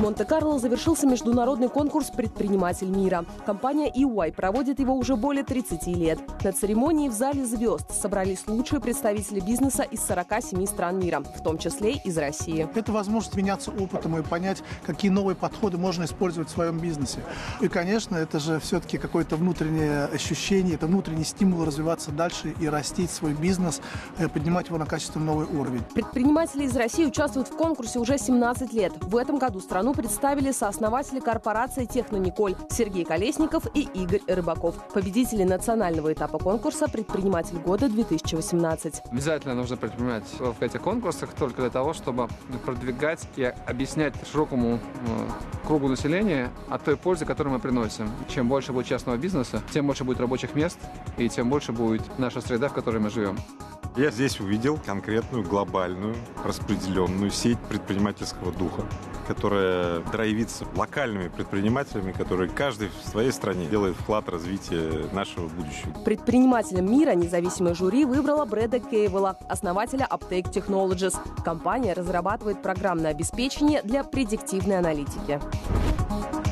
Монте-Карло завершился международный конкурс «Предприниматель мира». Компания EY проводит его уже более 30 лет. На церемонии в зале звезд собрались лучшие представители бизнеса из 47 стран мира, в том числе из России. Это возможность меняться опытом и понять, какие новые подходы можно использовать в своем бизнесе. И, конечно, это же все-таки какое-то внутреннее ощущение, это внутренний стимул развиваться дальше и растить свой бизнес, поднимать его на качественно новый уровень. Предприниматели из России участвуют в конкурсе уже 17 лет. В этом году страну представили сооснователи корпорации «Технониколь» Сергей Колесников и Игорь Рыбаков. Победители национального этапа конкурса «Предприниматель года 2018». Обязательно нужно предпринимать в этих конкурсах только для того, чтобы продвигать и объяснять широкому кругу населения о той пользе, которую мы приносим. Чем больше будет частного бизнеса, тем больше будет рабочих мест и тем больше будет наша среда, в которой мы живем. Я здесь увидел конкретную, глобальную, распределенную сеть предпринимательского духа, которая драйвится локальными предпринимателями, которые каждый в своей стране делает вклад в развитие нашего будущего. Предпринимателем мира независимое жюри выбрало Брэда Кейвела, основателя Uptake Technologies. Компания разрабатывает программное обеспечение для предиктивной аналитики.